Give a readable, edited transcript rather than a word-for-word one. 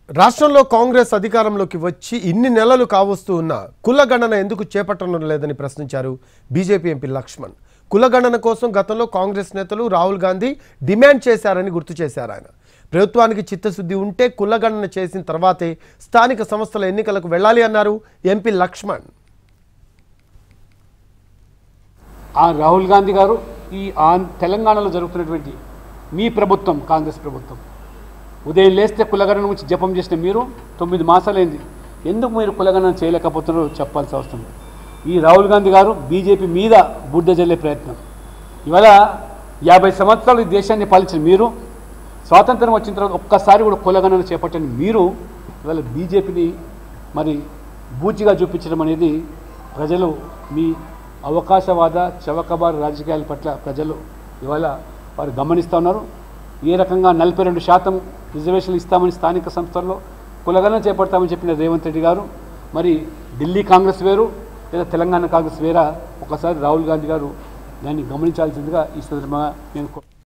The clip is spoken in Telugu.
రాష్ట్రంలో కాంగ్రెస్ అధికారంలోకి వచ్చి ఇన్ని నెలలు కావస్తూ ఉన్న కులగణన ఎందుకు చేపట్టడం లేదని ప్రశ్నించారు బీజేపీ ఎంపీ లక్ష్మణ్. కులగణన కోసం గతంలో కాంగ్రెస్ నేతలు రాహుల్ గాంధీ డిమాండ్ చేశారని గుర్తు చేశారు. ఆయన ప్రభుత్వానికి చిత్తశుద్ధి ఉంటే కులగణన చేసిన తర్వాతే స్థానిక సంస్థల ఎన్నికలకు వెళ్ళాలి అన్నారు ఎంపీ లక్ష్మణ్. రాహుల్ గాంధీ గారు ఈ తెలంగాణలో జరుగుతున్నటువంటి మీ ప్రభుత్వం కాంగ్రెస్ ప్రభుత్వం ఉదయం లేస్తే కులగణన గురించి జపం చేసిన మీరు 9 మాసాలైంది. ఎందుకు మీరు కులగణన చేయలేకపోతున్నారో చెప్పాల్సి అవసరం. ఈ రాహుల్ గాంధీ గారు బీజేపీ మీద బుడ్డ జల్లే ప్రయత్నం. ఇవాళ 50 సంవత్సరాలు ఈ దేశాన్ని పాలించిన మీరు, స్వాతంత్రం వచ్చిన తర్వాత ఒక్కసారి కూడా కులగణన చేపట్టని మీరు ఇవాళ బీజేపీని మరి బూచిగా చూపించడం అనేది ప్రజలు మీ అవకాశవాద చవకబారు రాజకీయాల పట్ల ప్రజలు ఇవాళ వారు గమనిస్తూ ఉన్నారు. ఏ రకంగా 42% రిజర్వేషన్లు ఇస్తామని స్థానిక సంస్థల్లో కులగణన చేపడతామని చెప్పిన రేవంత్ రెడ్డి గారు మరి ఢిల్లీ కాంగ్రెస్ వేరు లేదా తెలంగాణ కాంగ్రెస్ వేరా, ఒకసారి రాహుల్ గాంధీ గారు దాన్ని గమనించాల్సిందిగా ఈ సందర్భంగా నేను